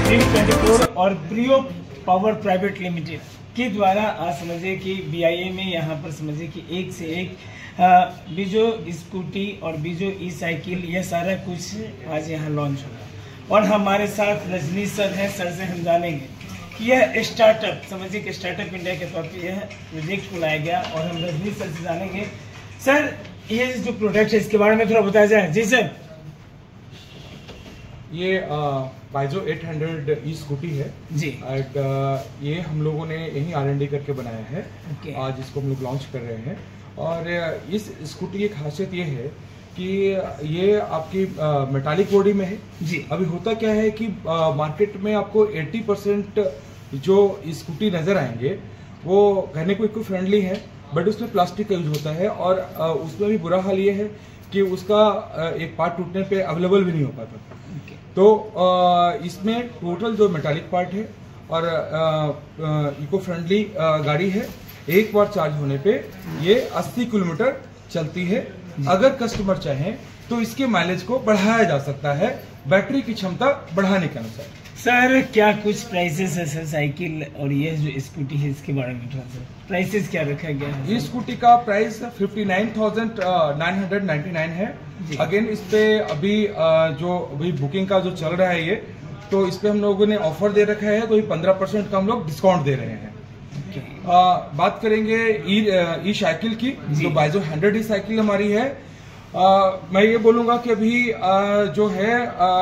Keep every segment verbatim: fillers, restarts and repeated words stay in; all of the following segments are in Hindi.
न्यूज़ ट्वेंटी फोर और ब्रियो पावर प्राइवेट लिमिटेड के द्वारा आज समझिए कि बीआईए में यहाँ पर समझिए कि एक से एक बीजो स्कूटी और बीजो ई साइकिल यह सारा कुछ आज यहाँ लॉन्च होगा। और हमारे साथ रजनी सर हैं, सर से हम जानेंगे कि यह स्टार्टअप समझिए कि स्टार्टअप इंडिया के तौर पर यह प्रोजेक्ट को लाया गया। और हम रजनी सर से जानेंगे, सर ये जो प्रोडक्ट है इसके बारे में थोड़ा बताया जाए। जी सर। ये बाइजो एट हंड्रेड ई स्कूटी है जी। एंड ये हम लोगों ने यही आर एन डी करके बनाया है। okay. आज इसको हम लोग लॉन्च कर रहे हैं। और इस स्कूटी की खासियत ये है कि ये आपकी मेटालिक बॉडी में है जी। अभी होता क्या है कि मार्केट में आपको अस्सी परसेंट जो स्कूटी नजर आएंगे वो कहने को इको फ्रेंडली है, बट उसमें प्लास्टिक का यूज होता है। और उसमें भी बुरा हाल ये है कि उसका एक पार्ट टूटने पे अवेलेबल भी नहीं हो पाता। okay. तो इसमें टोटल जो मेटालिक पार्ट है और इको फ्रेंडली गाड़ी है, एक बार चार्ज होने पे ये अस्सी किलोमीटर चलती है। अगर कस्टमर चाहें तो इसके माइलेज को बढ़ाया जा सकता है बैटरी की क्षमता बढ़ाने के अनुसार। सर क्या कुछ प्राइसेस है सर साइकिल और ये जो स्कूटी है इसके बारे में थोड़ा सा प्राइसेस क्या रखा गया है? इस स्कूटी का price fifty nine thousand nine hundred ninety nine है। अगेन इस पे अभी जो अभी बुकिंग का जो चल रहा है ये, तो इस पे हम लोगों ने ऑफर दे रखा है, तो ये पंद्रह परसेंट का हम लोग डिस्काउंट दे रहे हैं। okay. आ, बात करेंगे ई ई साइकिल की, जो बाइजो हंड्रेड ई साइकिल हमारी है। आ, मैं ये बोलूंगा कि अभी आ, जो है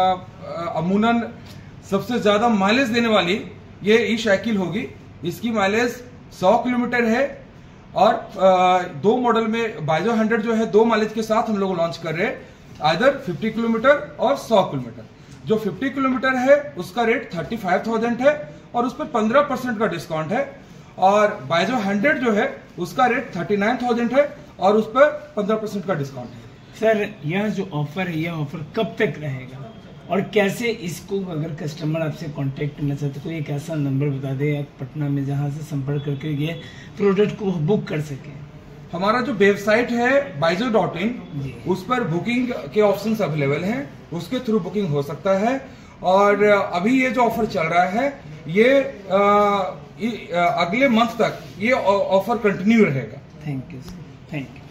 अमूनन सबसे ज्यादा माइलेज देने वाली ये ई साइकिल होगी। इसकी माइलेज सौ किलोमीटर है। और आ, दो मॉडल में बाइजो हंड्रेड जो है दो माइलेज के साथ हम लोग लॉन्च कर रहे हैं, आइदर फिफ्टी किलोमीटर और सौ किलोमीटर। जो फिफ्टी किलोमीटर है उसका रेट थर्टी फाइव थाउजेंड है और उस पर पंद्रह परसेंट का डिस्काउंट है। और बाइजो हंड्रेड जो है उसका रेट थर्टी नाइन थाउजेंड है और उस पर पंद्रह परसेंट का डिस्काउंट है। सर यह जो ऑफर है यह ऑफर कब तक रहेगा और कैसे इसको अगर कस्टमर आपसे कांटेक्ट करना चाहते कोई एक ऐसा नंबर बता दें पटना में जहां से संपर्क करके ये प्रोडक्ट को बुक कर सके? हमारा जो वेबसाइट है बाइजो डॉट इन, उस पर बुकिंग के ऑप्शंस अवेलेबल हैं, उसके थ्रू बुकिंग हो सकता है। और अभी ये जो ऑफर चल रहा है ये, आ, ये आ, अगले मंथ तक ये ऑफर कंटिन्यू रहेगा। Thank you sir, thank you.